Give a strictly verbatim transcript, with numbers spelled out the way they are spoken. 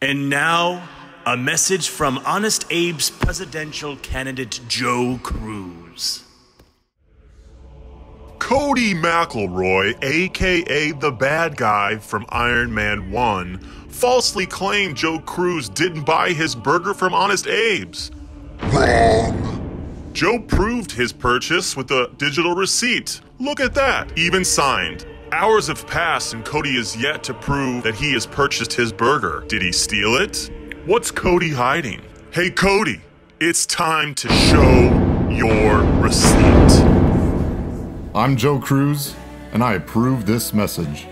And now, a message from Honest Abe's presidential candidate, Joe Cruz. Cody McElroy, aka the bad guy from Iron Man one, falsely claimed Joe Cruz didn't buy his burger from Honest Abe's. Wrong. Joe proved his purchase with a digital receipt. Look at that, even signed. Hours have passed and Cody is yet to prove that he has purchased his burger. Did he steal it? What's Cody hiding? Hey Cody, it's time to show your receipt. I'm Joe Cruz, and I approve this message.